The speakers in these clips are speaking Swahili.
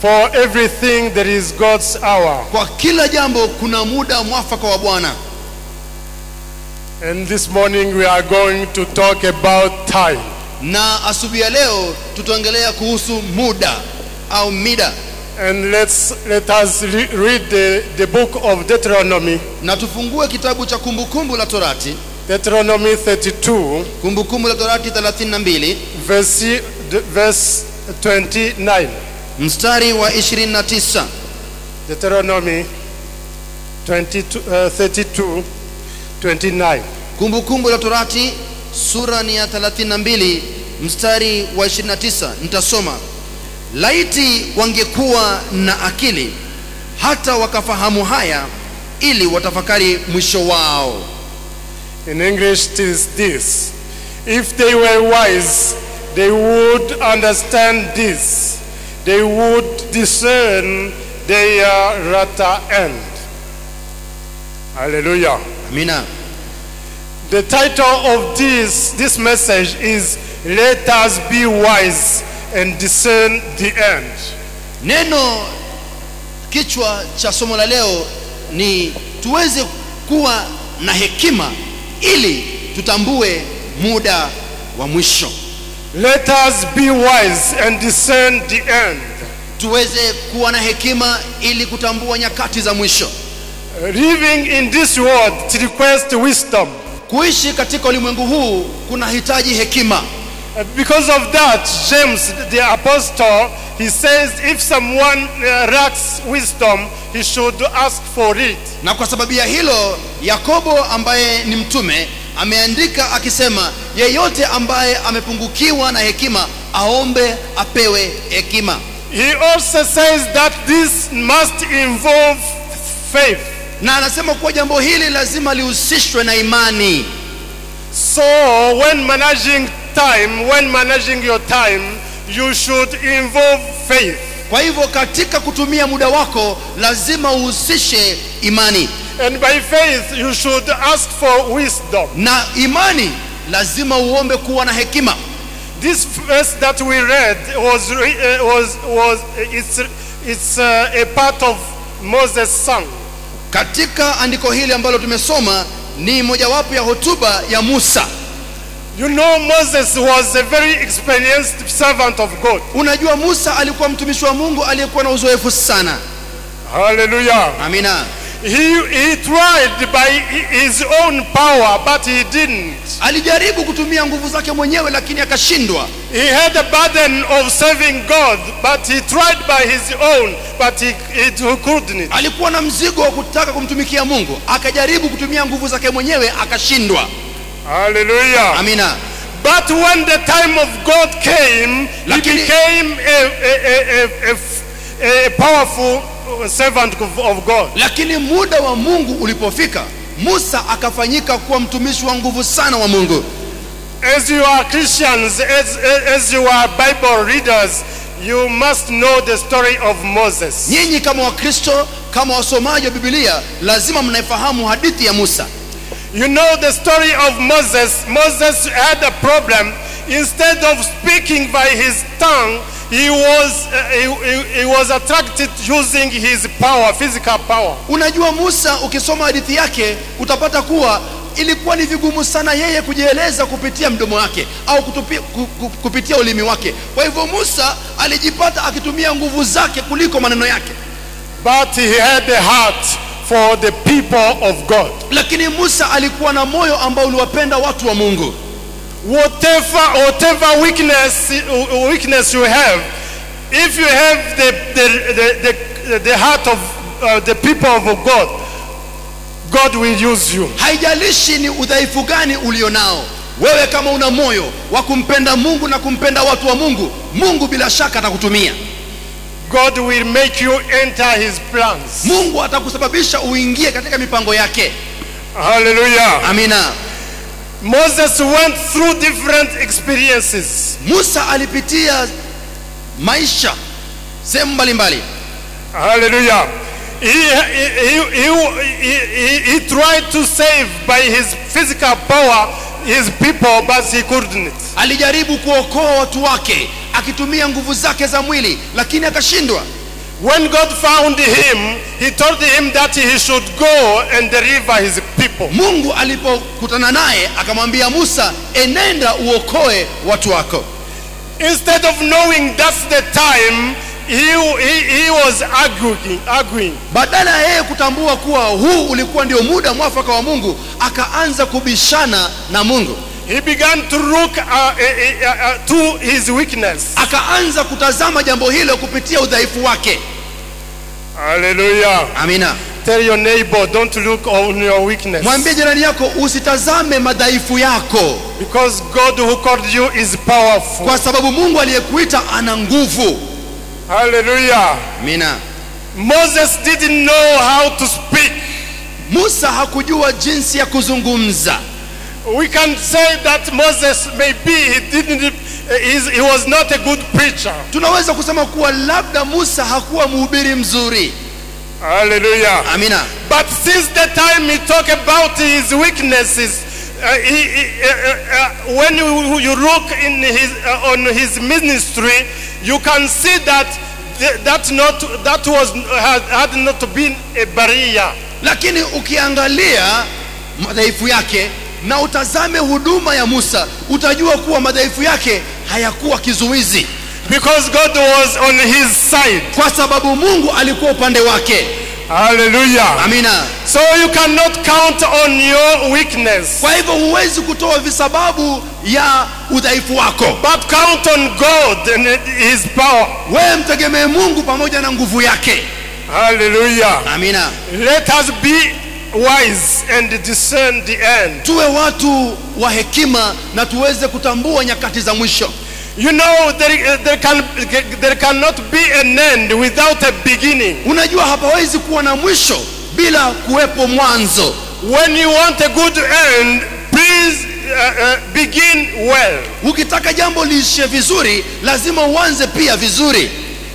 For everything there is God's hour. Kwa kila jambo kuna muda mwafaka wa Bwana. And this morning we are going to talk about time. Na asubuhi ya leo tutaongelea kuhusu muda au mida. And let us read the book of Deuteronomy. Na tufungue kitabu cha Kumbukumbu la Torati. Deuteronomy 32. Kumbukumbu la Torati 32. Verse 29. Mstari wa 29. Deuteronomy 32, 29. Kumbukumbu la Torati sura ni ya 32 mstari wa 29. Nitasoma. Laiti wangekuwa na akili hata wakafahamu haya ili watafakari mwisho wao. In English it is this: if they were wise, they would understand this. They would discern their latter end. Hallelujah. Amina. The title of this message is "Let us be wise and discern the end." Neno kichwa cha somo la leo ni tuweze kuwa na hekima ili tutambue muda wa mwisho. Let us be wise and discern the end. Tuweze kuwa na hekima ili kutambua nyakati za mwisho. Living in this world requires wisdom. Kuishi katika ulimwengu huu kunahitaji hekima. Because of that, James the apostle, he says if someone lacks wisdom, he should ask for it. Na kwa sababu ya hilo, Yakobo ambaye ni mtume ameandika akisema, yeyote ambaye amepungukiwa na hekima aombe apewe hekima. He also says that this must involve faith. Na anasema kuwa jambo hili lazima lihusishwe na imani. So when managing your time, you should involve faith. Kwa hivyo katika kutumia muda wako lazima uhusishe imani. And by faith you should ask for wisdom. Na imani lazima uombe kuwa na hekima. This verse that we read it's a part of Moses' song. Katika andiko hili ambalo tumesoma ni mojawapo ya hotuba ya Musa. You know, Moses was a very experienced servant of God. Unajua Musa alikuwa mtumishi wa Mungu aliyekuwa na uzoefu sana. Hallelujah. Amina. He tried by his own power, but he didn't. Alijaribu kutumia nguvu zake mwenyewe lakini akashindwa. He had a burden of serving God, but he tried by his own, but he couldn't. Alikuwa na mzigo wa kutaka kumtumikia Mungu, akajaribu kutumia nguvu zake mwenyewe akashindwa. Hallelujah. Amina. But when the time of God came, he became a powerful servant of God. Lakini muda wa Mungu ulipofika, Musa akafanyika kuwa mtumishi wa nguvu sana wa Mungu. As you are Christians, as you are Bible readers, you must know the story of Moses. Nyinyi kama Wakristo, kama wasomaji wa Biblia, lazima mnaifahamu hadithi ya Musa. You know the story of Moses. Moses had a problem. Instead of speaking by his tongue, he was attracted using his power, physical power. Unajua Musa, ukisoma hadithi yake utapata kuwa ilikuwa ni vigumu sana yeye kujieleza kupitia mdomo wake au kupitia ulimi wake. Kwa hivyo Musa alijipata akitumia nguvu zake kuliko maneno yake. But he had a heart for the people of God. Lakini Musa alikuwa na moyo ambao uliwapenda watu wa Mungu. Whatever weakness you have, if you have the heart of the people of God, God will use you. Haijalishi ni udhaifu gani ulionao, wewe kama una moyo wa kumpenda Mungu na kumpenda watu wa Mungu, Mungu bila shaka atakutumia. God will make you enter his plans. Mungu atakusababisha uingie katika mipango yake. Hallelujah. Amina. Moses went through different experiences. Musa alipitia maisha sehemu mbalimbali. Hallelujah. He tried to save by his physical power his people, but he couldn't. Alijaribu kuokoa watu wake akitumia nguvu zake za mwili, lakini akashindwa. When God found him, he told him that he should go and deliver his people. Mungu alipokutana naye akamwambia Musa, enenda uokoe watu wako. Instead of knowing that's the time, he was arguing. Badala ya yeye kutambua kuwa huu ulikuwa ndio muda mwafaka wa Mungu, akaanza kubishana na Mungu. He began to look to his weakness. Akaanza kutazama jambo hilo kupitia udhaifu wake. Hallelujah. Amina. Tell your neighbor, don't look on your weakness. Mwambie jirani yako usitazame madhaifu yako. Because God who called you is powerful. Kwa sababu Mungu aliyekuita ana nguvu. Hallelujah. Amina. Moses didn't know how to speak. Musa hakujua jinsi ya kuzungumza. We can say that Moses maybe he was not a good preacher. Tunaweza kusema kuwa labda Musa hakuwa mhubiri mzuri. Hallelujah. Amina. But since the time he talked about his weaknesses, when you look in on his ministry, you can see that had not been a barrier. Lakini ukiangalia madhaifu yake na utazame huduma ya Musa, utajua kuwa madhaifu yake hayakuwa kizuizi. Because God was on his side. Kwa sababu Mungu alikuwa upande wake. Hallelujah. Amina. So you cannot count on your weakness. Kwa hivyo huwezi kutoa visababu ya udhaifu wako. But count on God and his power. Wewe mtegemee Mungu pamoja na nguvu yake. Hallelujah. Amina. Let us be wise and discern the end. Tuwe watu wa hekima na tuweze kutambua nyakati za mwisho. You know, there cannot be an end without a beginning. Unajua hapawezi kuwa na mwisho bila kuwepo mwanzo. When you want a good end, please begin well. Ukitaka jambo liishe vizuri, lazima uanze pia vizuri.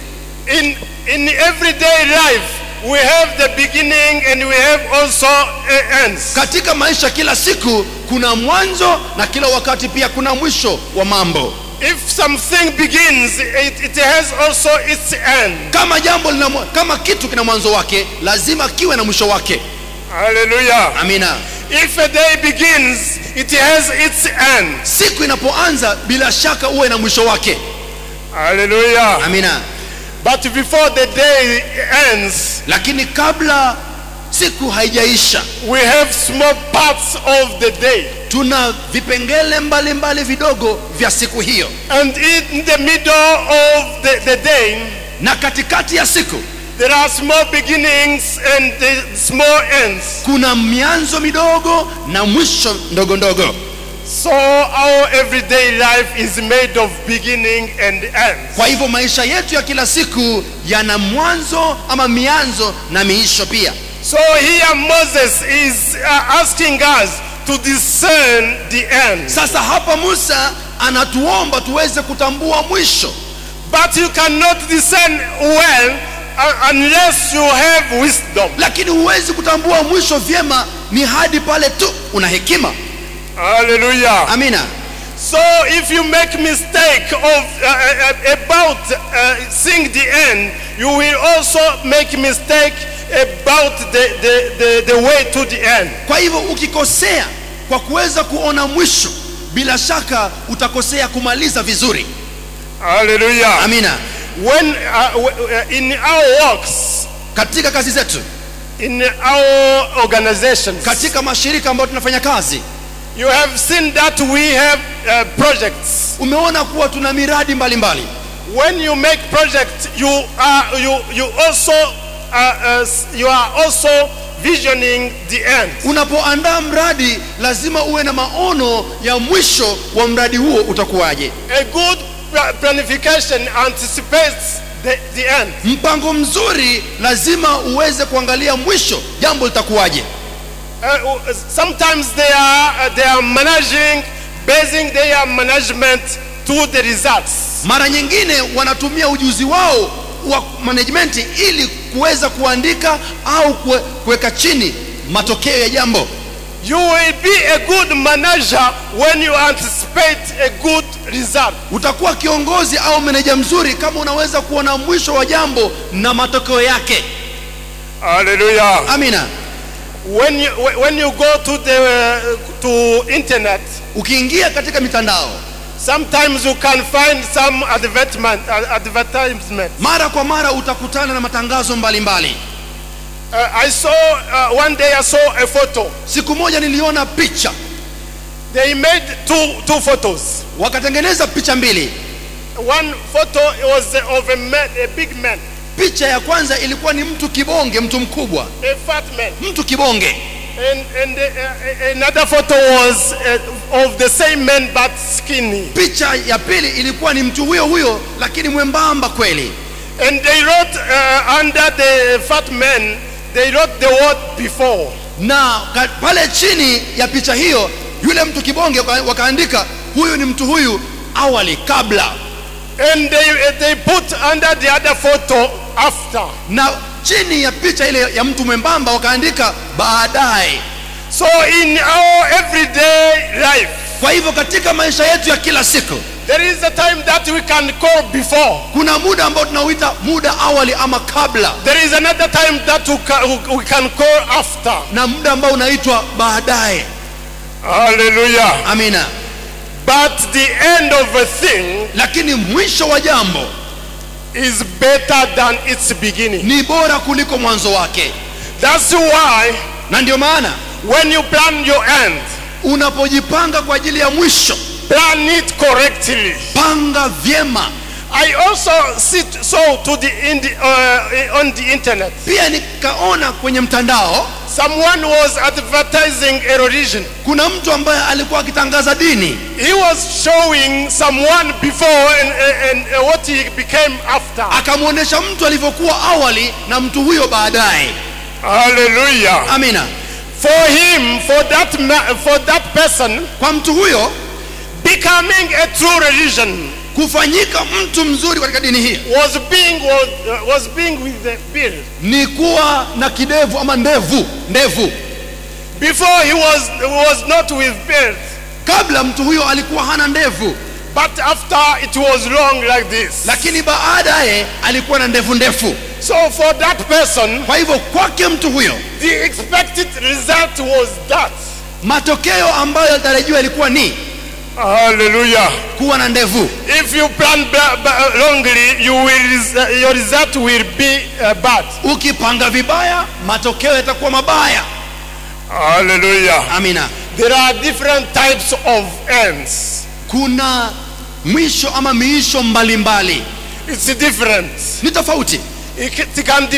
In everyday life, we have the beginning and we have also ends. Katika maisha kila siku kuna mwanzo na kila wakati pia kuna mwisho wa mambo. If something begins, it has also its end. Kama kitu kina mwanzo wake, lazima kiwe na mwisho wake. Hallelujah. Amina. If a day begins, it has its end. Siku inapoanza bila shaka uwe na mwisho wake. Hallelujah. Amina. But before the day ends, lakini kabla siku haijaisha, we have small parts of the day. Tuna vipengele mbalimbali vidogo vya siku hiyo. And in the middle of the day, na katikati ya siku, there are small beginnings and small ends. Kuna mianzo midogo na mwisho ndogo ndogo. So our everyday life is made of beginning and ends. Kwa hivyo maisha yetu ya kila siku yana mwanzo ama mianzo na miisho pia. So here Moses is asking us to discern the end. Sasa hapa Musa anatuomba tuweze kutambua mwisho. But you cannot discern well unless you have wisdom. Lakini huwezi kutambua mwisho vyema ni hadi pale tu una hekima. Hallelujah. Amina. So if you make mistake of about seeing the end, you will also make mistake about the way to the end. Kwa hivyo ukikosea kwa kuweza kuona mwisho, bila shaka utakosea kumaliza vizuri. Hallelujah. Amina. When in our works, katika kazi zetu, in our organizations, katika mashirika ambayo tunafanya kazi, you have seen that we have projects. Umeona kuwa tuna miradi mbalimbali. When you make project, you are also visioning the end. Unapoandaa mradi lazima uwe na maono ya mwisho wa mradi huo utakuwaje. A good planification anticipates the end. Mpango mzuri lazima uweze kuangalia mwisho, jambo litakuwaje. Sometimes they are basing their management to the results. Mara nyingine wanatumia ujuzi wao wa management ili kuweza kuandika au kuweka chini matokeo ya jambo. You will be a good manager when you anticipate a good result. Utakuwa kiongozi au meneja mzuri kama unaweza kuona mwisho wa jambo na matokeo yake. Hallelujah. Amina. When you go to internet, Ukiingia katika mitandao, sometimes you can find some advertisement. mara kwa mara utakutana na matangazo mbalimbali. One day I saw a photo. Siku moja niliona picha. They made two photos. Wakatengeneza picha mbili. One photo was of a man, a big man. Picha ya kwanza ilikuwa ni mtu kibonge, mtu mkubwa, A fat man. mtu kibonge. And another photo was of the same man but skinny. Picha ya pili ilikuwa ni mtu huyo huyo lakini mwembamba kweli. And they wrote under the fat man, they wrote the word before. Na pale chini ya picha hiyo yule mtu kibonge wakaandika huyu ni mtu huyu awali, kabla. And they put under the other photo after. Na chini ya picha ile ya mtu mwembamba wakaandika baadaye. So in our everyday life, Kwa hivyo katika maisha yetu ya kila siku there is a time that we can call before. kuna muda ambao tunauita muda awali ama kabla, There is another time that we can call after. na muda ambao unaitwa baadaye. Hallelujah. Amina. But the end of a thing Lakini mwisho wa jambo is better than its beginning. ni bora kuliko mwanzo wake. That's why Na ndio maana when you plan your end, unapojipanga kwa ajili ya mwisho, plan it correctly. panga vyema. I also saw on the internet, Pia nikaona kwenye mtandao someone was advertising a religion. kuna mtu ambaye alikuwa akitangaza dini. He was showing someone before and what he became after. Akamwonyesha mtu alivyokuwa awali na mtu huyo baadaye. Hallelujah. Amina. For him, for that person, Kwa mtu huyo becoming a true religion kufanyika mtu mzuri katika dini hii was being with the beard. ni kuwa na kidevu ama ndevu. Before he was not with beard, Kabla mtu huyo alikuwa hana ndevu, but after it was long like this. lakini baadaye alikuwa na ndevu ndefu. So for that person, Kwa hivyo kwake mtu huyo the expected result was that. matokeo ambayo yalitarajiwa ilikuwa ni Hallelujah. kuwa na ndevu. If you plan wrongly, your result will be bad. Ukipanga vibaya, matokeo yatakuwa mabaya. Hallelujah. Amina. There are different types of ends. Kuna mwisho ama miisho mbalimbali. It's different. Ni tofauti. It can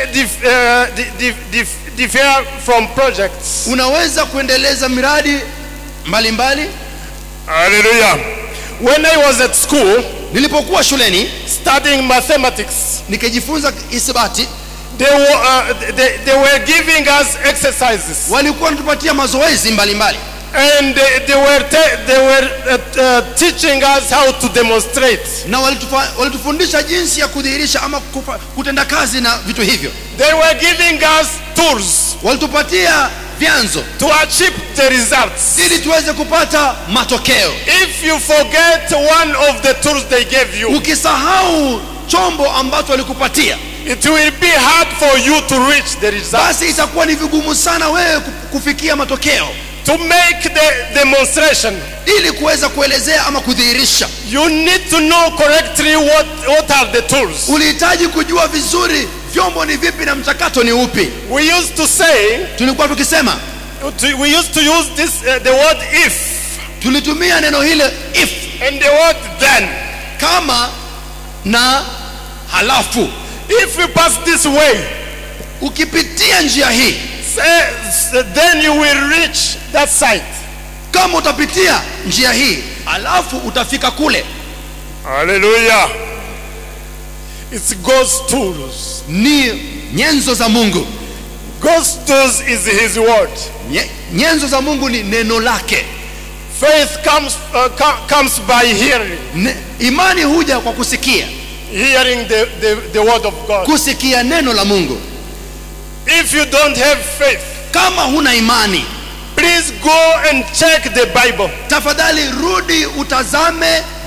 differ from projects. Unaweza kuendeleza miradi mbalimbali. Hallelujah. When I was at school Nilipokuwa shuleni studying mathematics, nikijifunza hisabati, they were giving us exercises, walikuwa wanatupatia mazoezi mbalimbali, and they were teaching us how to demonstrate. na walitufundisha jinsi ya kudhihirisha ama kutenda kazi na vitu hivyo. They were giving us tools Walitupatia vyanzo to achieve the results. ili tuweze kupata matokeo. If you forget one of the tools they gave you, Ukisahau chombo ambacho walikupatia, it will be hard for you to reach the result. basi itakuwa ni vigumu sana wewe kufikia matokeo. To make the demonstration, Ili kuweza kuelezea ama kudhihirisha, you need to know correctly what are the tools. ulihitaji kujua vizuri vyombo ni vipi na mchakato ni upi. We used to say, Tulikuwa tukisema, we used to use this the word if tulitumia neno hile if, and the word then. kama na halafu. If you pass this way, Ukipitia njia hii, then you will reach that site. kama utapitia njia hii, halafu utafika kule. Hallelujah. It's God's tools. Ni nyenzo za Mungu. God's tools is His word. Nyenzo za Mungu ni neno lake. Faith comes by hearing. Imani huja kwa kusikia. Hearing the word of God. Kusikia neno la Mungu. If you don't have faith, kama huna imani, please go and check the Bible. tafadhali rudi utazame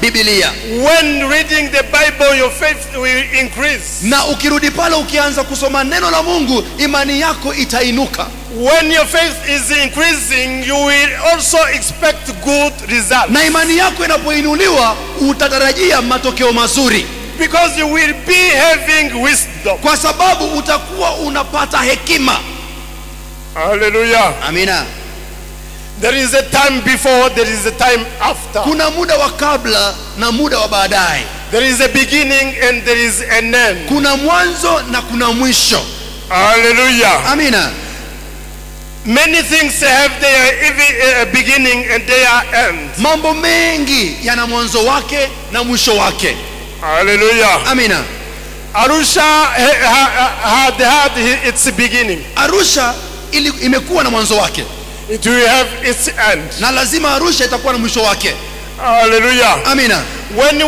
Biblia. When reading the Bible, your faith will increase. Na ukirudi pale ukianza kusoma neno la Mungu, imani yako itainuka. When your faith is increasing, you will also expect good results. Na imani yako inapoinuliwa, utatarajia matokeo mazuri. Because you will be having wisdom. Kwa sababu utakuwa unapata hekima. Hallelujah. Amina. There is a time before, there is a time after. Kuna muda wa kabla na muda wa baadaye. There is a beginning and there is an end. Kuna mwanzo na kuna mwisho. Hallelujah. Amina. Many things have their beginning and their end. Mambo mengi yana mwanzo wake na mwisho wake. Hallelujah. Amina. Arusha had its beginning. Arusha imekuwa na mwanzo wake. It will have its end. Na lazima Arusha itakuwa na mwisho wake. Hallelujah. Amina. When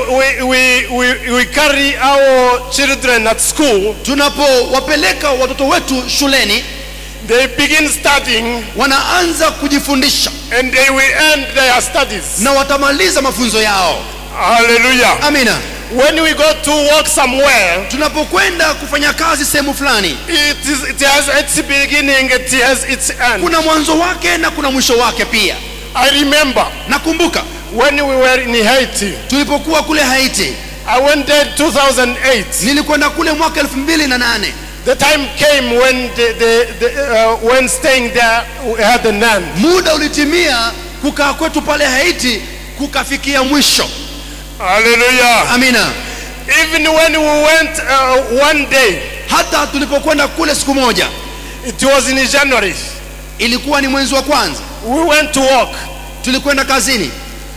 we carry our children at school, tunapowapeleka watoto wetu shuleni, they begin studying, wanaanza kujifundisha, and they will end their studies, na watamaliza mafunzo yao. Hallelujah. Amina. When we go to work somewhere, tunapokwenda kufanya kazi sehemu fulani, it has its beginning, it has its end. Kuna mwanzo wake na kuna mwisho wake pia. I remember, nakumbuka, when we were in Haiti, tulipokuwa kule Haiti, I went there 2008. Nilikwenda kule mwaka 2008. The time came when when staying there we had an end. Muda ulitimia kukaa kwetu pale Haiti kukafikia mwisho. Hallelujah. Amina. Even when we went one day, hata tulipokwenda kule siku moja, it was in January. Ilikuwa ni mwezi wa kwanza. We went to work. Tulikwenda kazini.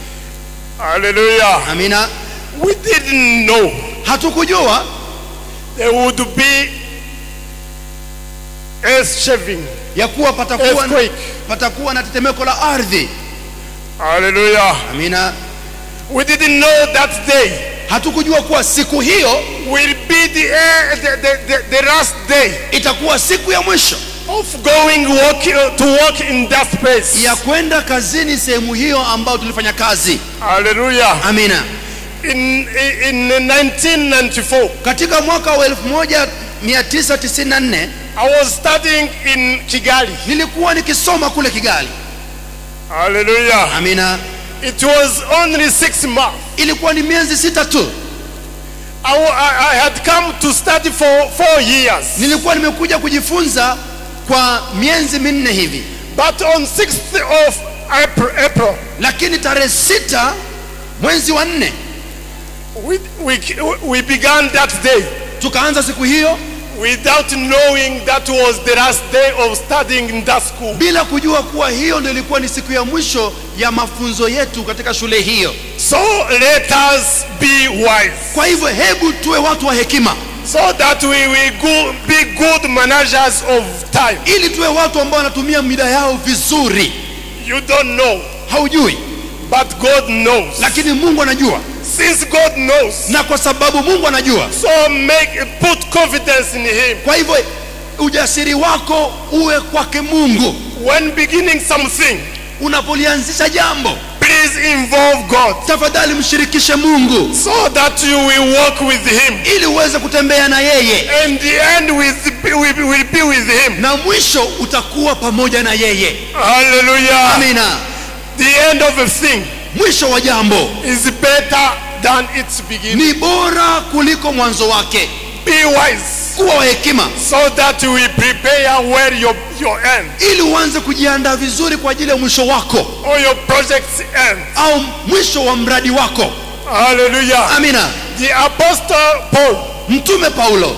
Hallelujah. Amina. We didn't know. Hatukujua there would be earth shaking, ya kuwa patakuwa na tetemeko la ardhi. Hallelujah. Amina. We didn't know that day. Hatukujua kuwa siku hiyo will be the last day. Itakuwa siku ya mwisho of going to work in that space. Ya kwenda kazini sehemu hiyo ambao tulifanya kazi. Hallelujah. Amina. In 1994, katika mwaka wa 1994, I was studying in Kigali. Nilikuwa nikisoma kule Kigali. Hallelujah. Amina. It was only 6 months. Ilikuwa ni miezi 6 tu. I had come to study for 4 years. Nilikuwa nimekuja kujifunza kwa miezi 4 hivi. But on 6th of April, lakini tarehe 6 mwezi wa 4, we began that day. Tukaanza siku hiyo without knowing that was the last day of studying in that school. Bila kujua kuwa hiyo ndio ilikuwa ni siku ya mwisho ya mafunzo yetu katika shule hiyo. So let us be wise. Kwa hivyo hebu tuwe watu wa hekima. So that we will be good managers of time. Ili tuwe watu ambao wanatumia muda yao vizuri. You don't know. Haujui. But God knows. Lakini Mungu anajua. Since God knows. Na kwa sababu Mungu anajua. So put confidence in Him. Kwa hivyo ujasiri wako uwe kwake Mungu. When beginning something, unapolianzisha jambo, please involve God. Tafadhali mshirikishe Mungu. So that you will walk with Him. Ili uweze kutembea na yeye. And the end will be with Him. Na mwisho utakuwa pamoja na yeye. Hallelujah. Amina. The end of a thing, mwisho wa jambo, is better than its beginning. Ni bora kuliko mwanzo wake. Be wise. Kuwa wa hekima. So that you will prepare well your end. Ili uanze kujiandaa vizuri kwa ajili ya mwisho wako. Or your project's end. Au mwisho wa mradi wako. Hallelujah. Amina. The apostle Paul, Mtume Paulo,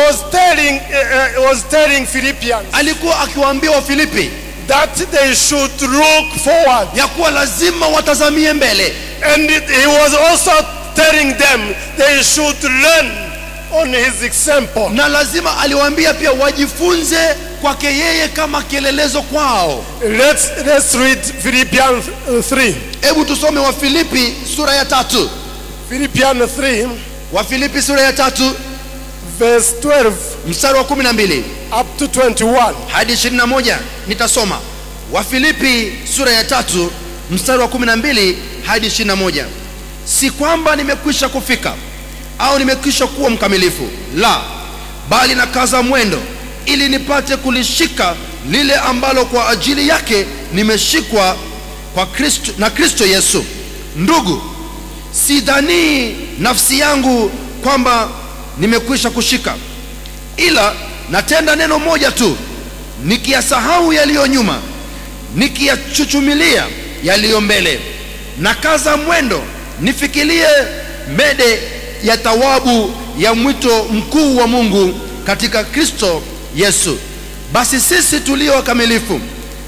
was telling Philippians, alikuwa akiwaambia wa Filipi, that they should look forward. Ya kuwa lazima watazamie mbele. And he was also telling them they should learn on his example. Na lazima aliwaambia pia wajifunze kwake yeye kama kielelezo kwao. Let's read Philippians 3. Hebu tusome wa Filipi sura ya 3. Philippians 3. Wa Filipi sura ya 3 verse 12 mstari wa 12 up to 21 hadi 21. Nitasoma wa Filipi sura ya 3 mstari wa 12 hadi 21. si kwamba nimekwisha kufika au nimekwisha kuwa mkamilifu, la, bali nakaza mwendo ili nipate kulishika lile ambalo kwa ajili yake nimeshikwa kwa Kristo, na Kristo Yesu. Ndugu, sidhani nafsi yangu kwamba nimekwisha kushika, ila natenda neno moja tu, nikiyasahau yaliyo nyuma, nikiyachuchumilia yaliyo mbele, nakaza mwendo nifikirie mede ya thawabu ya mwito mkuu wa Mungu katika Kristo Yesu. Basi sisi tulio wakamilifu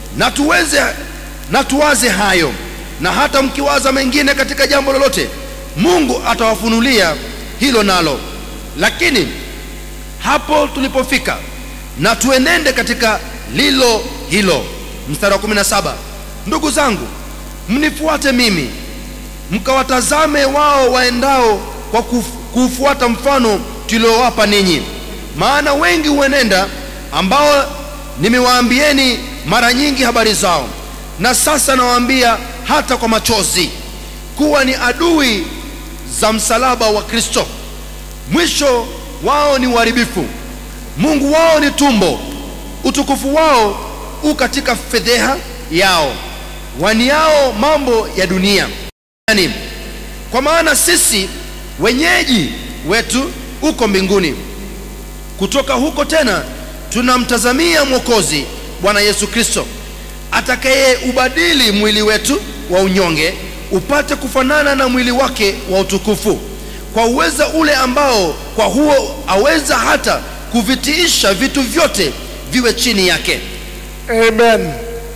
na tuwaze hayo, na hata mkiwaza mengine katika jambo lolote, Mungu atawafunulia hilo nalo. Lakini hapo tulipofika, na tuenende katika lilo hilo. Mstari wa 17, ndugu zangu, mnifuate mimi, mkawatazame wao waendao kwa kufuata mfano tuliowapa ninyi. Maana wengi huenenda, ambao nimewaambieni mara nyingi habari zao, na sasa nawaambia hata kwa machozi, kuwa ni adui za msalaba wa Kristo. Mwisho wao ni uharibifu, Mungu wao ni tumbo, utukufu wao u katika fedheha yao, waniao mambo ya dunia. Yani, kwa maana sisi wenyeji wetu uko mbinguni, kutoka huko tena tunamtazamia Mwokozi, Bwana Yesu Kristo, atakaye ubadili mwili wetu wa unyonge upate kufanana na mwili wake wa utukufu, kwa uweza ule ambao kwa huo aweza hata kuvitiisha vitu vyote viwe chini yake. Amen.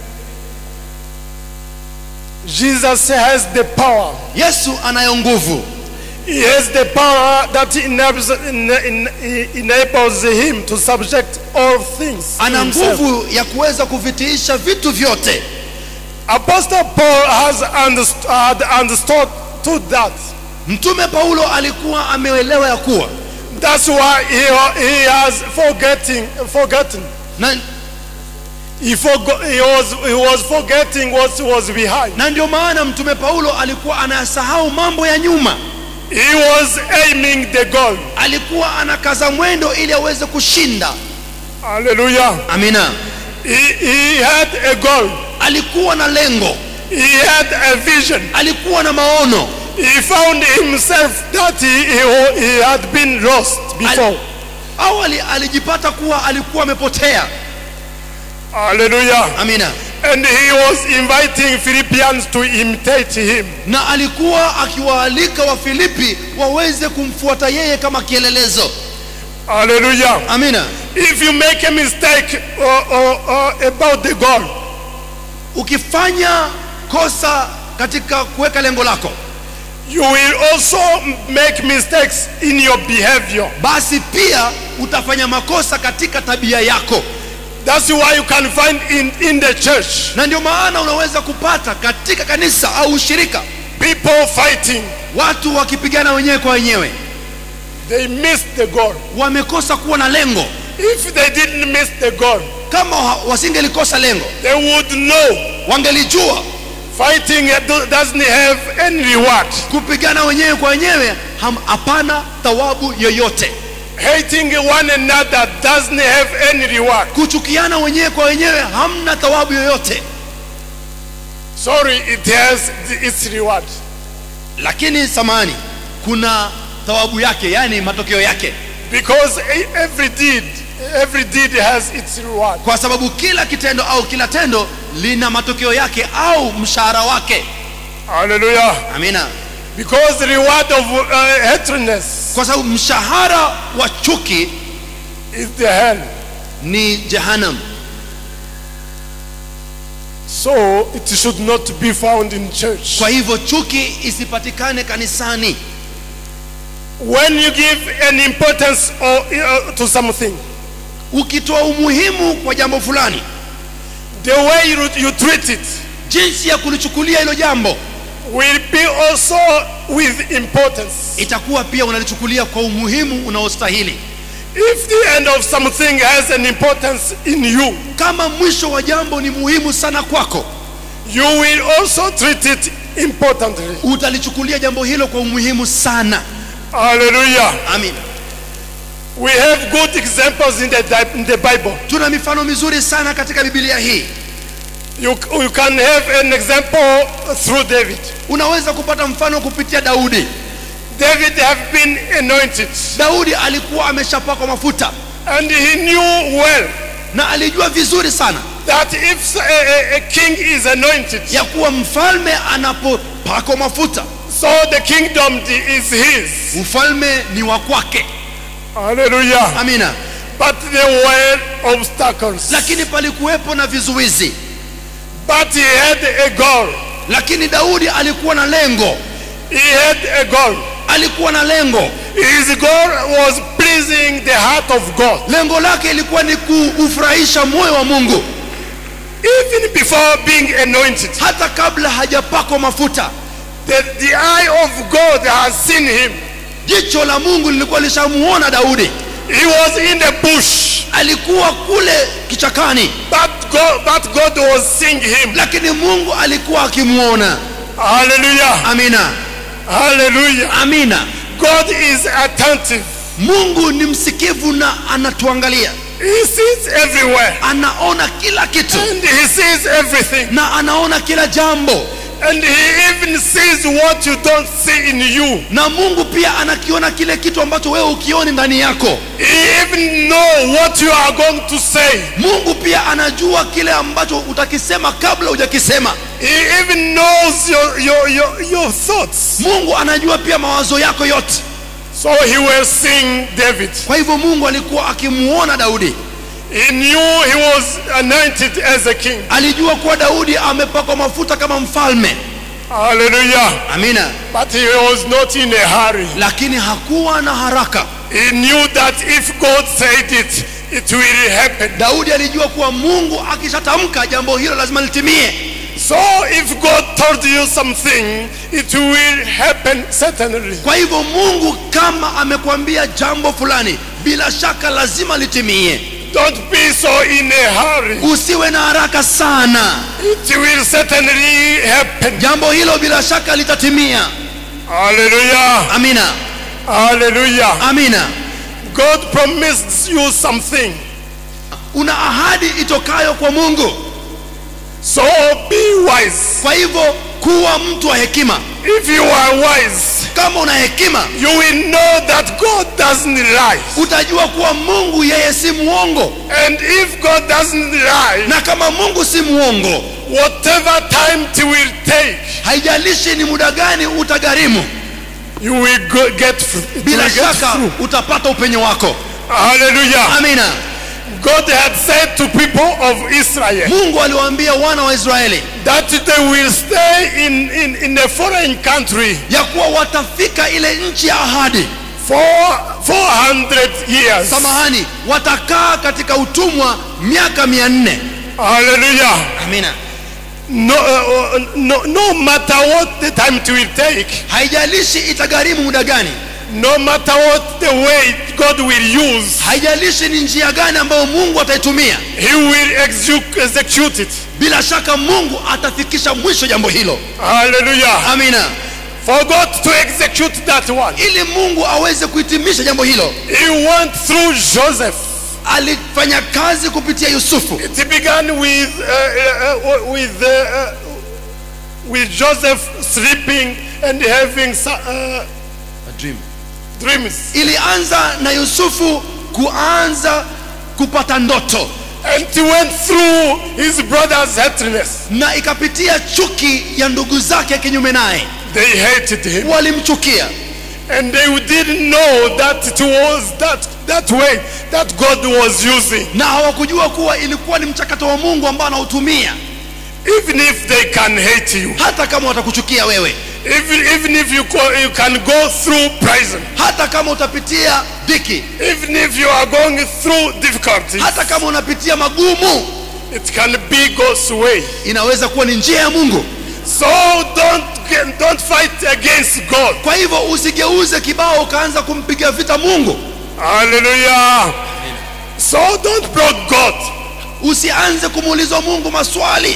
Jesus has the power. Yesu anayo nguvu. He has the power that enables him to subject all things. Ana nguvu ya kuweza kuvitiisha vitu vyote. Apostle Paul has understood that. Mtume Paulo alikuwa ameelewa ya kuwa, that's why he has forgotten. He was forgetting what was behind. Na ndio maana Mtume Paulo alikuwa anasahau mambo ya nyuma. He was aiming the goal. Alikuwa anakaza mwendo ili aweze kushinda. Hallelujah. Amina. He had a goal. Alikuwa na lengo. He had a vision. Alikuwa na maono. He found himself that he had been lost before. Awali alijipata kuwa alikuwa amepotea. Hallelujah. Amina. And he was inviting Philippians to imitate him. Na alikuwa akiwaalika wa Filipi waweze kumfuata yeye kama kielelezo. Hallelujah. Amina. If you make a mistake about the goal, ukifanya kosa katika kuweka lengo lako, you will also make mistakes in your behavior. Basi pia utafanya makosa katika tabia yako. That's why you can find in the church. Na ndio maana unaweza kupata katika kanisa au ushirika people fighting, watu wakipigana wenyewe kwa wenyewe. They missed the goal. Wamekosa kuwa na lengo. If they didn't miss the goal, kama wasingelikosa lengo, they would know. Wangelijua fighting doesn't have any reward. Kupigana wenyewe kwa wenyewe hapana thawabu yoyote. Hating one another doesn't have any reward. Kuchukiana wenyewe kwa wenyewe hamna thawabu yoyote. Sorry, it has its reward. Lakini samani, kuna thawabu yake, yani matokeo yake. Because every deed has its reward. Kwa sababu kila kitendo au kila tendo lina matokeo yake au mshahara wake. Hallelujah. Amina. Because the reward of hatredness, kwa sababu mshahara wa chuki is the hell, ni jehanamu. So it should not be found in church. Kwa hivyo chuki isipatikane kanisani. When you give an importance to something, ukitoa umuhimu kwa jambo fulani, the way you treat it, jinsi ya kulichukulia hilo jambo, will be also with importance. Itakuwa pia unalichukulia kwa umuhimu unaostahili. If the end of something has an importance in you, kama mwisho wa jambo ni muhimu sana kwako, you will also treat it importantly. Utalichukulia jambo hilo kwa umuhimu sana. Hallelujah. Amen. We have good examples in the Bible. Tuna mifano mizuri sana katika Biblia hii. You can have an example through David. Unaweza kupata mfano kupitia Daudi. David have been anointed. Daudi alikuwa ameshapakwa mafuta. And he knew well. Na alijua vizuri sana that if a king is anointed, ya kuwa mfalme anapopakwa mafuta, so the kingdom is his. Ufalme ni wa kwake. Hallelujah. Amina. But there were obstacles. Lakini palikuwepo na vizuizi. But he had a goal. Lakini Daudi alikuwa na lengo. He had a goal. Alikuwa na lengo. His goal was pleasing the heart of God. Lengo lake ilikuwa ni kuufurahisha moyo wa Mungu. Even before being anointed, hata kabla hajapakwa mafuta, the eye of God has seen him. Jicho la Mungu lilikuwa lishamuona Daudi. He was in the bush. Alikuwa kule kichakani. But God was seeing him. Lakini Mungu alikuwa akimuona. Hallelujah. Amina. Hallelujah. Amina. God is attentive. Mungu ni msikivu na anatuangalia. He sees everywhere. Anaona kila kitu. And he sees everything. Na anaona kila jambo. And he even sees what you don't see in you. Na Mungu pia anakiona kile kitu ambacho wewe ukioni ndani yako. He even know what you are going to say. Mungu pia anajua kile ambacho utakisema kabla hujakisema. He even knows your thoughts. Mungu anajua pia mawazo yako yote. So he was seeing David. Kwa hivyo Mungu alikuwa akimuona Daudi. He knew he was anointed as a king. Alijua kuwa Daudi amepakwa mafuta kama mfalme. Hallelujah. Amina. But he was not in a hurry. Lakini hakuwa na haraka. He knew that if God said it, it will happen. Daudi alijua kuwa Mungu akishatamka jambo hilo lazima litimie. So if God told you something, it will happen certainly. Kwa hivyo Mungu kama amekwambia jambo fulani, bila shaka lazima litimie. Don't be so in a hurry. Usiwe na haraka sana. It will certainly happen. Jambo hilo bila shaka litatimia. Hallelujah. Amina. Hallelujah. Amina. God promised you something. Una ahadi itokayo kwa Mungu. So be wise. Kwa hivyo kuwa mtu wa hekima. If you are wise, kama una hekima, you will know that God doesn't lie. Utajua kuwa Mungu yeye si muongo. And if God doesn't lie, na kama Mungu si muongo, whatever time it will take, haijalishi ni muda gani utagharimu, you will get through. Bila shaka utapata upenyo wako. Hallelujah. Amina. God had said to people of Israel, Mungu aliwaambia wana wa Israeli that they will stay in a foreign country, ya kuwa watafika ile nchi ya ahadi for 400 years. Samahani, watakaa utumwa miaka 400. Hallelujah. Amina. No matter what the time it will take, haijalishi itagharimu muda gani, no matter what the way God will use, haijalishi ni njia gani ambayo Mungu ataitumia, he will execute it. Bila shaka Mungu atafikisha mwisho jambo hilo. Hallelujah. Amina. For God to execute that one, ili Mungu aweze kuhitimisha jambo hilo, he went through Joseph. Alifanya kazi kupitia Yusufu. It began with Joseph sleeping and having a dream. Dreams. Ilianza na Yusufu kuanza kupata ndoto. And he went through his brother's hatredness. Na ikapitia chuki ya ndugu zake kinyume naye. They hated him. Walimchukia. And they didn't know that it was that way that God was using. Na hawakujua kuwa ilikuwa ni mchakato wa Mungu ambao anautumia. Even if they can hate you, hata kama watakuchukia wewe, even if you can go through prison, hata kama utapitia dhiki, even if you are going through difficulties, hata kama unapitia magumu, it can be God's way. Inaweza kuwa ni njia ya Mungu. So don't fight against God. Kwa hivyo usigeuze kibao ukaanza kumpiga vita Mungu. Hallelujah. So don't block God. Usianze kumuuliza Mungu maswali.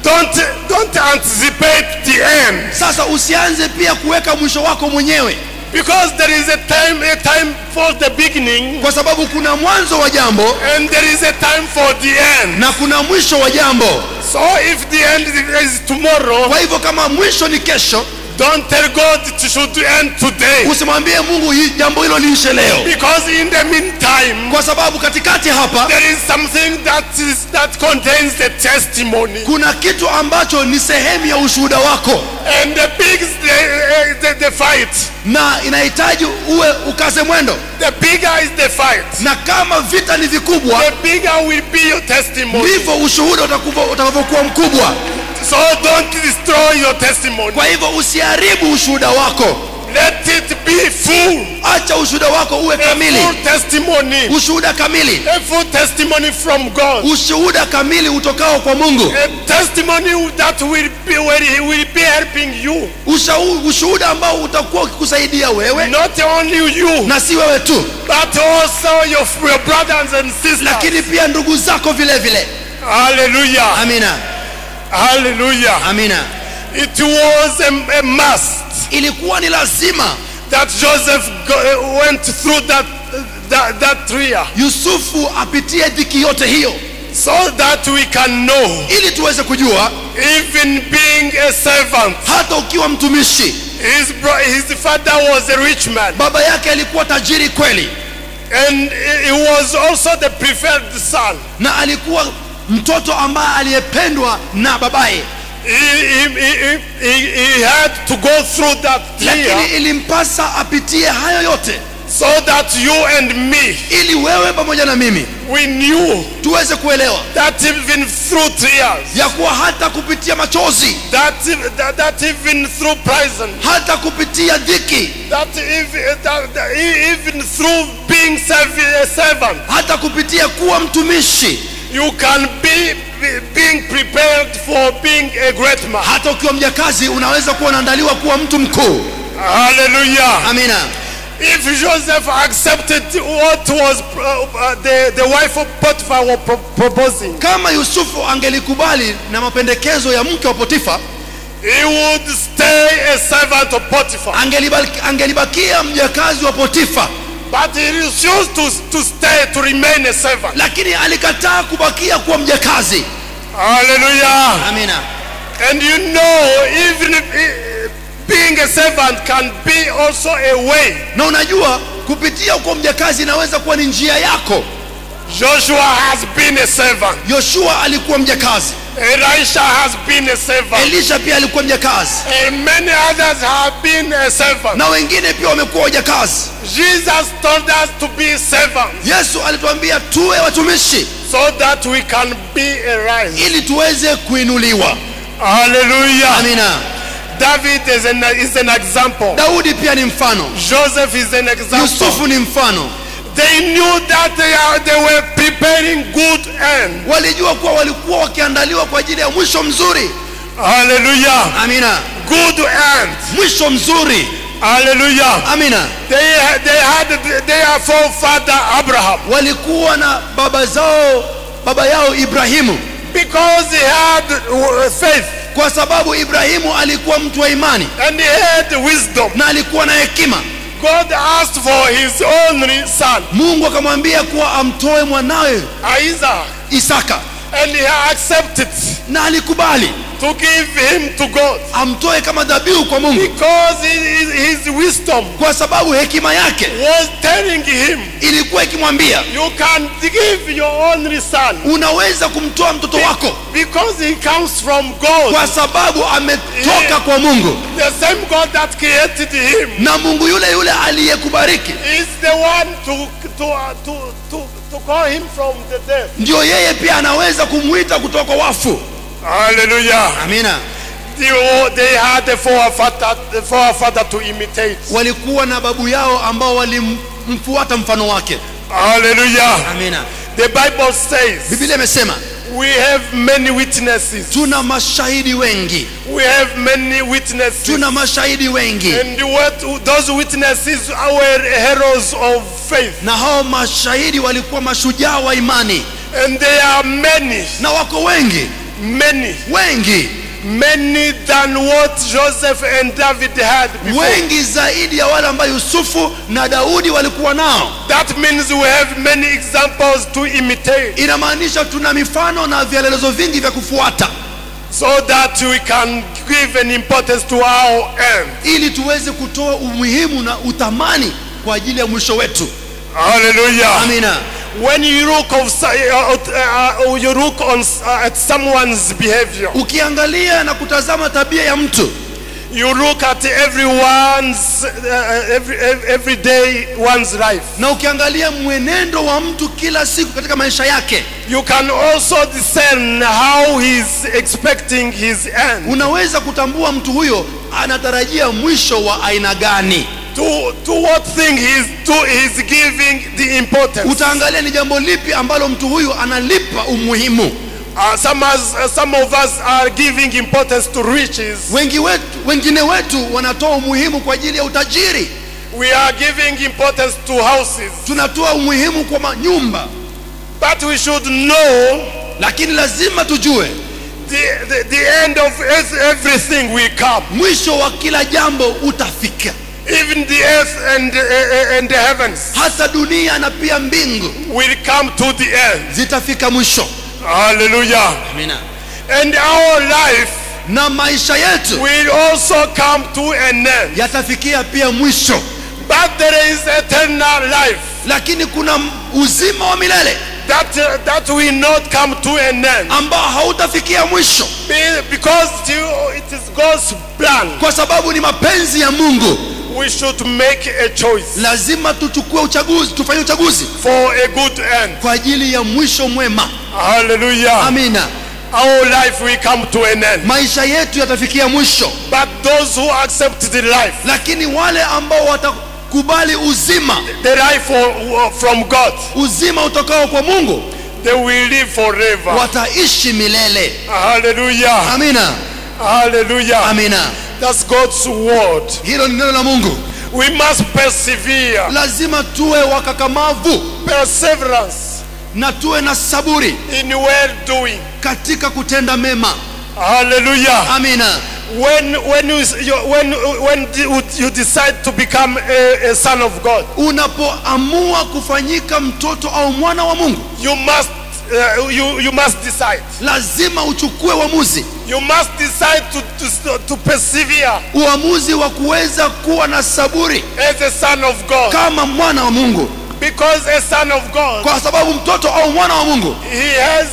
don't anticipate the end. Sasa usianze pia kuweka mwisho wako mwenyewe, because there is a time for the beginning, kwa sababu kuna mwanzo wa jambo and there is a time for the end, na kuna mwisho wa jambo. So if the end is tomorrow, kwa hivyo kama mwisho ni kesho, don't tell God it should end today, usimwambie Mungu jambo hilo liishe leo, because in the meantime, kwa sababu katikati hapa there is something that contains the testimony, kuna kitu ambacho ni sehemu ya ushuhuda wako, and the bigger the fight, na inahitaji uwe ukaze mwendo. the bigger is the fight, na kama vita ni vikubwa, the bigger will be your testimony, ndivyo ushuhuda utakavyokuwa mkubwa. so don't destroy your testimony. Kwa hivyo usiharibu ushuhuda wako, let it be full, acha ushuhuda wako uwe a kamili, full testimony, ushuhuda kamili, a full testimony from God, ushuhuda kamili utokao kwa Mungu, a testimony that will be where He will be helping you, ushuhuda ambao utakuwa ukikusaidia wewe, not only you, na si wewe tu, but also your brothers and sisters, lakini pia ndugu zako vile vile. Hallelujah, Amina, hallelujah. amina. It was a must Ilikuwa ni lazima that Joseph went through that trial, Yusufu apitie dhiki yote hiyo, so that we can know, ili tuweze kujua even being a servant, hata ukiwa mtumishi. his father was a rich man, Baba yake alikuwa tajiri kweli, and he was also the preferred son. na alikuwa mtoto ambaye aliyependwa na babaye, He had to go through that lakini trial, ilimpasa apitie hayo yote, so that you and me, ili wewe pamoja na mimi we knew tuweze kuelewa that even through trials, ya kuwa hata kupitia machozi, that even through prison, hata kupitia dhiki, that even through being a servant, hata kupitia kuwa mtumishi, you can be being prepared for being a great man. hata ukiwa mjakazi unaweza kuwa unaandaliwa kuwa mtu mkuu. Hallelujah. Amina. If Joseph accepted what was the wife of Potiphar was proposing, Kama Yusufu angelikubali na mapendekezo ya mke wa Potifa, he would stay a servant of Potiphar. angelibakia mjakazi wa Potifa, But he refused to stay, to remain a servant. lakini alikataa kubakia kuwa mjakazi. Hallelujah. Amina. And you know, even being a servant can be also a way. Na unajua kupitia kuwa mjakazi inaweza kuwa ni njia yako. Joshua has been a servant. Yoshua alikuwa mjakazi, Elisha has been a servant. Elisha pia alikuwa mjakazi, And many others have been a servant. na wengine pia wamekuwa wajakazi. Jesus told us to be servants, Yesu alituambia tuwe watumishi so that we can be a rise. ili tuweze kuinuliwa. Hallelujah. Amina. David is an example. Daudi pia ni mfano, Joseph is an example. Yusufu ni mfano. They knew that they were preparing good end. Walijua kuwa walikuwa wakiandaliwa kwa ajili ya mwisho mzuri. Hallelujah. Amina. Good end. Mwisho mzuri. Hallelujah. Amina. They had their forefather Abraham, Walikuwa na baba yao Ibrahimu, because he had faith kwa sababu Ibrahimu alikuwa mtu wa imani and he had wisdom. na alikuwa na hekima. God asked for his only son, Mungu akamwambia kuwa amtoe mwanawe Isaac, Isaka, and he accepted na alikubali to give him to God, amtoe kama dhabihu kwa Mungu, because his wisdom kwa sababu hekima yake was telling him, ilikuwa ikimwambia you can give your only son, unaweza kumtoa mtoto wako, because he comes from God, kwa sababu ametoka kwa Mungu, the same God that created him na Mungu yule yule aliyekubariki is the one to call him from the dead. ndio yeye pia anaweza kumuita kutoka kwa wafu. Hallelujah. Amina. They had a forefather to imitate. Walikuwa na babu yao ambao walimfuata mfano wake. Hallelujah. Amina. The Bible says, Biblia imesema we have many witnesses. tuna mashahidi wengi, We have many witnesses. tuna mashahidi wengi, And those witnesses were heroes of faith. na hao mashahidi walikuwa mashujaa wa imani, And there are many. na wako wengi. wengi, many than what Joseph and David had before. Wengi zaidi ya wale ambao Yusufu na Daudi walikuwa nao. That means we have many examples to imitate. Inamaanisha tuna mifano na vielelezo vingi vya kufuata, so that we can give an importance to our end. Ili tuweze kutoa umuhimu na utamani kwa ajili ya mwisho wetu. Hallelujah. Amina. When you look at someone's behavior, ukiangalia na kutazama tabia ya mtu, you look at everyone's everyday one's life, na ukiangalia mwenendo wa mtu kila siku katika maisha yake, you can also discern how he's expecting his end. Unaweza kutambua mtu huyo anatarajia mwisho wa aina gani. To what thing he's giving the importance. Utaangalia ni jambo lipi ambalo mtu huyu analipa umuhimu. Some of us are giving importance to riches. Wengine wetu wanatoa umuhimu kwa ajili ya utajiri. We are giving importance to houses. Tunatoa umuhimu kwa manyumba. But we should know, lakini lazima tujue, the end of everything will come. Mwisho wa kila jambo utafika. Even the earth and the heavens, hata dunia na pia mbingu, will come to the end. Zitafika mwisho. Hallelujah. Amina. And our life, na maisha yetu, will also come to an end. Yatafikia pia mwisho. But there is eternal life. Lakini kuna uzima wa milele. That will not come to an end. Ambao hautafikia mwisho. Because it is God's plan. Kwa sababu ni mapenzi ya Mungu. We should make a choice. Lazima tuchukue uchaguzi, tufanye uchaguzi for a good end. Kwa ajili ya mwisho mwema. Hallelujah. Amina. Our life will come to an end. Maisha yetu yatafikia mwisho. But those who accept the life, lakini wale ambao watakubali uzima, the life from God, uzima utokao kwa Mungu, they will live forever. Wataishi milele. Hallelujah. Amina. Hallelujah. Amina. That's God's word. Hilo ni neno la Mungu. We must persevere. Lazima tuwe wakakamavu. Perseverance. Na tuwe na saburi. In well doing. Katika kutenda mema. Hallelujah. Amina. When you decide to become a son of God, unapoamua kufanyika mtoto au mwana wa Mungu, you must decide. Lazima uchukue uamuzi. You must decide to persevere. Uamuzi wa kuweza kuwa na saburi as a son of God. Kama mwana wa Mungu. Because a son of God, kwa sababu mtoto au mwana wa Mungu, he has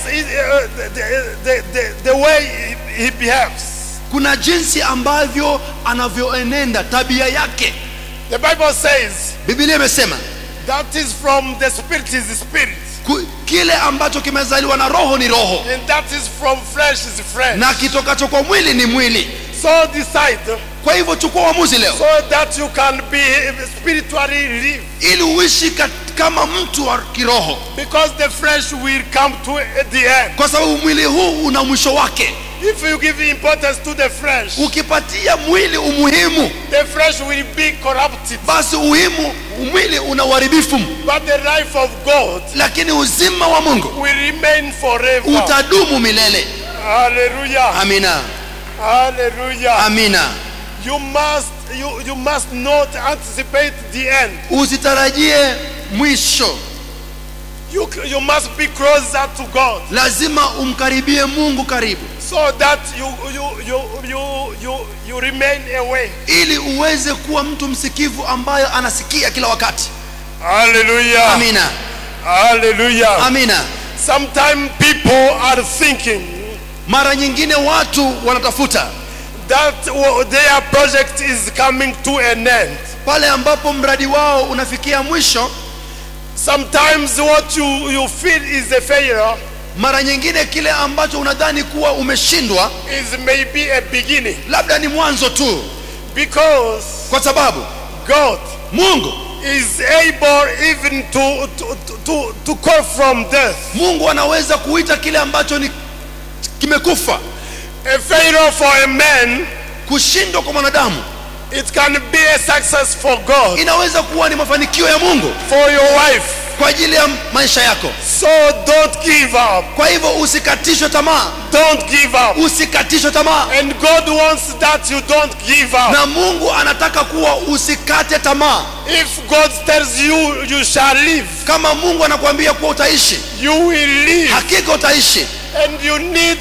the way he behaves. Kuna jinsi ambavyo anavyoenenda, tabia yake. The Bible says, Biblia imesema, that is from the spirit is spirit. Kile ambacho kimezaliwa na roho ni roho. And that is from flesh is flesh. Na kitokacho kwa mwili ni mwili. So decide. Kwa hivyo chukua uamuzi leo. So that you can be spiritually live. Ili uishi kama mtu wa kiroho. Because the flesh will come to the end. Kwa sababu mwili huu una mwisho wake. If you give importance to the flesh, ukipatia mwili umuhimu, the flesh will be corrupted. Basi mwili una uharibifu. But the life of God, lakini uzima wa Mungu, will remain forever. Utadumu milele. Hallelujah. Amina. Hallelujah. Amina. You must not anticipate the end. Usitarajie mwisho. You must be closer to God. Lazima umkaribie Mungu karibu. So that you remain away. Ili uweze kuwa mtu msikivu ambaye anasikia kila wakati. Hallelujah. Amina. Hallelujah. Amina. Sometimes people are thinking, mara nyingine watu wanatafuta, that their project is coming to an end. Pale ambapo mradi wao unafikia mwisho. Sometimes what you feel is a failure, mara nyingine kile ambacho unadhani kuwa umeshindwa, is maybe a beginning. Labda ni mwanzo tu. Because kwa sababu God, Mungu, is able even to call from death. Mungu anaweza kuita kile ambacho ni kimekufa. A failure for a man, kushindwa kwa mwanadamu, it can be a success for God. Inaweza kuwa ni mafanikio ya Mungu. For your wife, kwa ajili ya maisha yako. So don't give up. Kwa hivyo usikatishwe tamaa. Don't give up. Usikatishwe tamaa. And God wants that you don't give up. Na Mungu anataka kuwa usikate tamaa. If God tells you you shall live, kama Mungu anakuambia kuwa utaishi, you will live. Hakika utaishi. And you need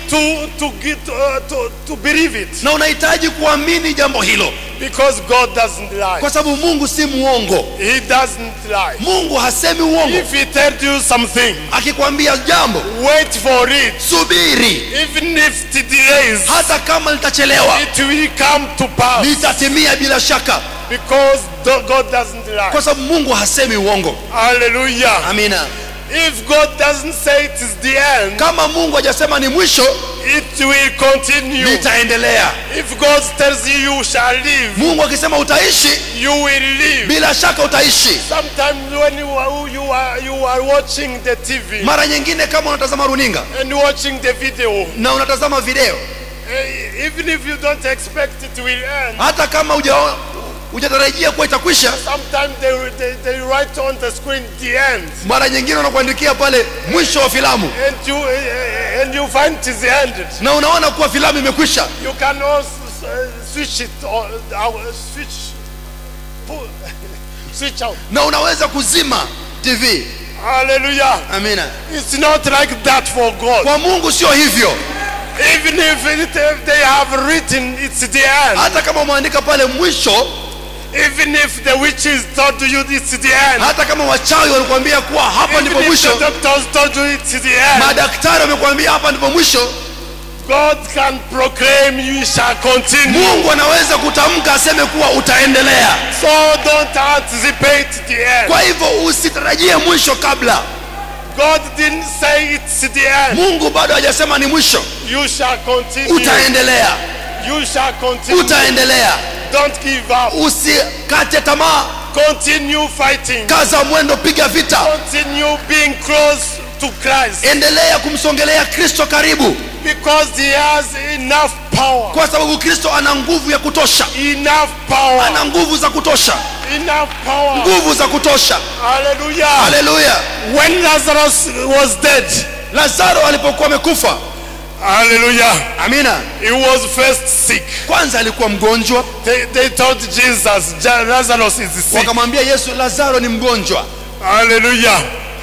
to believe it. Na unahitaji kuamini jambo hilo. Because God doesn't lie. Kwa sababu Mungu si muongo. He doesn't lie. Mungu hasemi uongo. If he tells you something, akikwambia jambo, wait for it. Subiri. Even if it delays, hata kama litachelewa, it will come to pass. Litatimia bila shaka. Because God doesn't lie. Kwa sababu Mungu hasemi uongo. Hallelujah. Amina. If God doesn't say it is the end, kama Mungu hajasema ni mwisho, it will continue. Litaendelea. If God tells you you shall live, Mungu akisema utaishi, you will live. Bila shaka utaishi. Sometimes when you are watching the TV, mara nyingine kama unatazama runinga and watching the video, na unatazama video, even if you don't expect it will end, hata kama hujatarajia kuwa itakwisha, sometimes they write on the screen the end. Mara nyingine wanakuandikia pale mwisho wa filamu, and you find it is ended. Na unaona kuwa filamu imekwisha. You can also switch it or switch out. Na unaweza kuzima TV. Hallelujah. Amina. It's not like that for God. Kwa Mungu sio hivyo. Even if they have written it's the end. Hata kama umeandika pale mwisho, even if the witches told you it's the end. Hata kama wachawi walikuambia kuwa hapa ndipo mwisho. Even if the doctors told you it's the end. Madaktari wamekuambia hapa ndipo mwisho. God can proclaim you shall continue. Mungu anaweza kutamka aseme kuwa utaendelea. So don't anticipate the end. Kwa hivyo usitarajie mwisho kabla. God didn't say it's the end. Mungu bado hajasema ni mwisho. You shall continue. Utaendelea. You shall continue. Utaendelea. Don't give up. Usikate tamaa. Continue fighting. Kaza mwendo, piga vita. Continue being close to Christ. Endelea kumsongelea Kristo karibu. Because he has enough power. Kwa sababu Kristo ana nguvu ya kutosha. Enough power. Ana nguvu za kutosha. Enough power. Nguvu za kutosha. Hallelujah. Hallelujah. When Lazarus was dead, Lazaro alipokuwa amekufa. Hallelujah. Amina. He was first sick. Kwanza alikuwa mgonjwa. They told Jesus, Lazarus is sick. Wakamwambia Yesu, Lazaro ni mgonjwa. Hallelujah.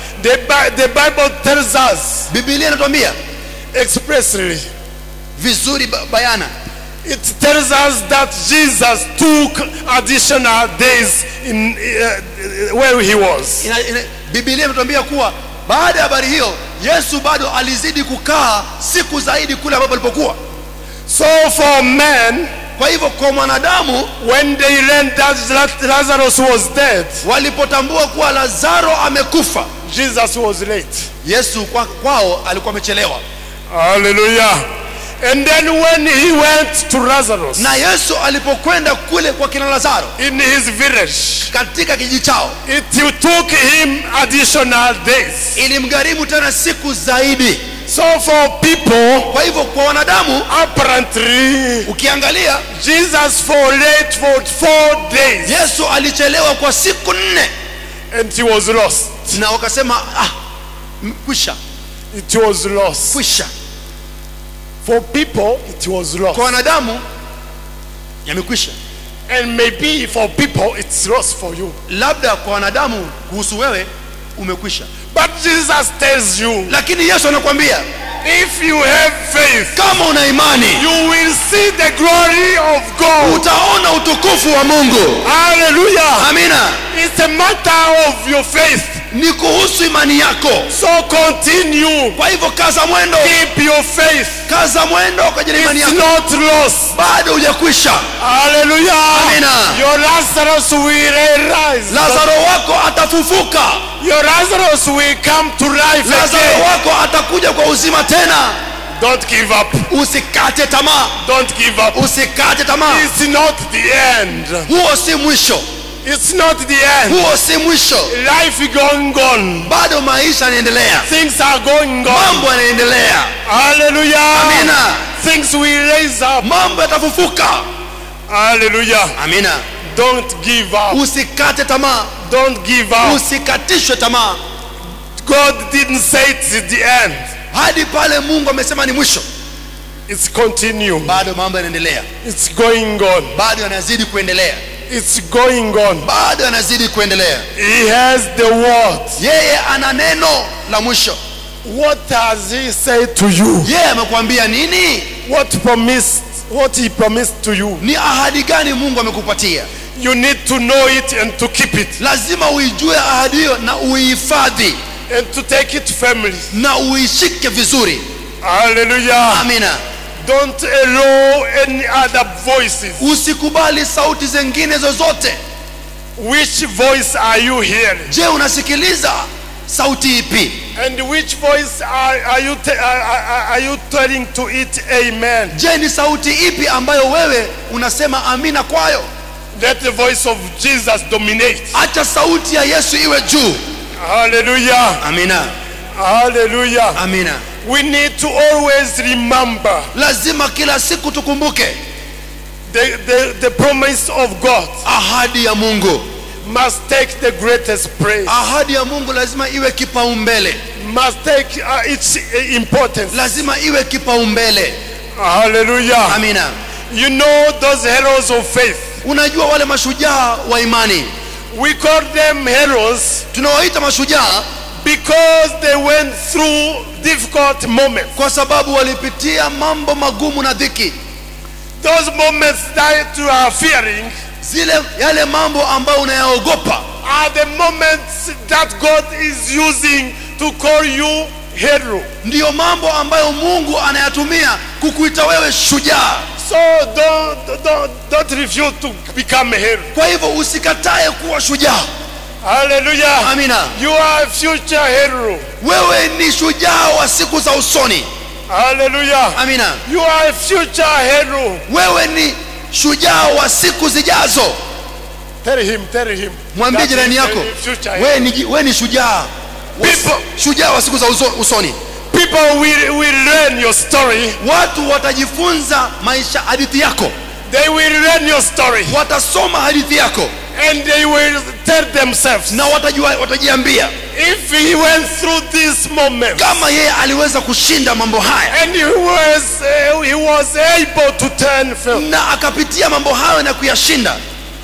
The Bible tells us, Biblia inatuambia expressly, vizuri bayana, it tells us that Jesus took additional days in where he was. Biblia inatuambia kuwa baada ya habari hiyo Yesu bado alizidi kukaa siku zaidi kule ambapo alipokuwa. So for men, kwa hivyo kwa mwanadamu, when they learned that Lazarus was dead, walipotambua kuwa Lazaro amekufa, Jesus was late. Yesu kwao alikuwa amechelewa. Hallelujah. And then when he went to Lazarus, na Yesu alipokwenda kule kwa kina Lazaro, in his village, katika kijiji chao, it took him additional days. Ilimgharimu tena siku zaidi. So for people, kwa hivyo kwa wanadamu, apparently, ukiangalia, Jesus for late for 4 days. Yesu alichelewa kwa siku 4. And he was lost. Na wakasema kwisha. It was lost. Kwisha. For people, it was lost. Kwa wanadamu yamekwisha. And maybe for people it's lost for you. Labda kwa wanadamu kuhusu wewe umekwisha. But Jesus tells you, lakini Yesu anakuambia, if you have faith, kama una imani, you will see the glory of God. Utaona utukufu wa Mungu. Hallelujah. Amina. It's a matter of your faith. Ni kuhusu imani yako. So continue. Kwa hivyo kaza mwendo. Keep your faith. Kaza mwendo kwa ajili ya imani yako. It's not lost. Bado hujakwisha. Hallelujah. Amina. Your Lazarus will rise. Lazaro wako atafufuka. Your Lazarus will come to life. Lazaro wako atakuja kwa uzima tena. Don't give up. Usikate tamaa. Don't give up. Usikate tamaa. It's not the end. Huo si mwisho. It's not the end. Huo si mwisho. Life is going on. Bado maisha yanaendelea. Things are going on. Mambo yanaendelea. Hallelujah. Amina. Things will raise up. Mambo yatafufuka. Hallelujah. Amina. Don't give up. Usikate tamaa. Don't give up. Usikatishwe tamaa. God didn't say it's the end. hadi pale Mungu amesema ni mwisho. It's continuing. Bado mambo yanaendelea, It's going on. bado yanazidi kuendelea, It's going on. bado yanazidi kuendelea. He has the word. Yeye ana neno la mwisho. What has he said to you? Yeye amekwambia nini? What he promised to you? Ni ahadi gani Mungu amekupatia? You need to know it and to keep it Lazima uijue ahadi hiyo na uihifadhi and to take it firmly. na uishike vizuri. Hallelujah. Amina. Don't allow any other voices. Usikubali sauti zingine zozote. Which voice are you hearing? Je, unasikiliza sauti ipi? And which voice are you telling to it amen? Je, ni sauti ipi ambayo wewe unasema amina kwayo? Let the voice of Jesus dominate. Acha sauti ya Yesu iwe juu. Hallelujah. Amina. Hallelujah. Amina. We need to always remember Lazima kila siku tukumbuke the promise of God ahadi ya Mungu. must take the greatest praise. Ahadi ya Mungu lazima iwe kipaumbele. Must take its importance. Lazima iwe kipaumbele. Hallelujah. Amina. You know those heroes of faith. Unajua wale mashujaa wa imani, We call them heroes tunawaita mashujaa because they went through difficult moments. kwa sababu walipitia mambo magumu na dhiki. Those moments that you are fearing Yale mambo ambayo unayaogopa are the moments that God is using to call you hero. ndiyo mambo ambayo Mungu anayatumia kukuita wewe shujaa. So don't refuse to become a hero. Kwa hivyo usikatae kuwa shujaa. Hallelujah. Amina. You are a future hero. Wewe ni shujaa wa siku za usoni. Hallelujah. Amina. You are a future hero. Wewe ni shujaa wa siku zijazo. Tell him. Mwambie That jirani is yako, a future hero. wewe ni shujaa. Shujaa wa siku za usoni. People will learn your story. Watu watajifunza hadithi yako. They will learn your story. Watasoma hadithi yako And they will tell themselves, na watajiambia, if he went through this moment kama yeye aliweza kushinda mambo haya and he was able to turn film, na akapitia mambo hayo na kuyashinda,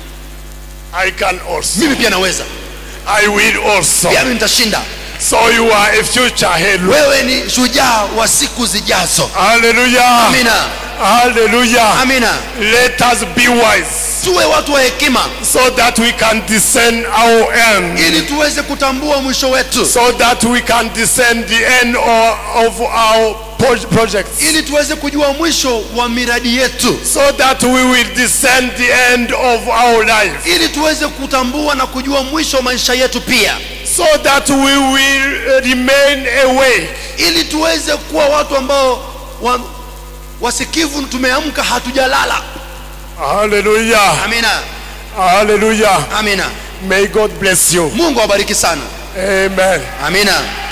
I can also. mimi pia naweza. I will also. Pia mimi nitashinda. So you are a future hero. Wewe ni shujaa wa siku zijazo. Hallelujah. Amina. Hallelujah. Amina. Let us be wise Tuwe watu wa hekima so that we can discern our end. ili tuweze kutambua mwisho wetu, So that we can discern the end of our projects. ili tuweze kujua mwisho wa miradi yetu, So that we will discern the end of our life. ili tuweze kutambua na kujua mwisho wa maisha yetu pia, So that we will remain awake. ili tuweze kuwa watu ambao wasikivu, tumeamka hatujalala. Hallelujah. Amina. Hallelujah. Amina. May God bless you. Mungu awabariki sana. Amen. Amina.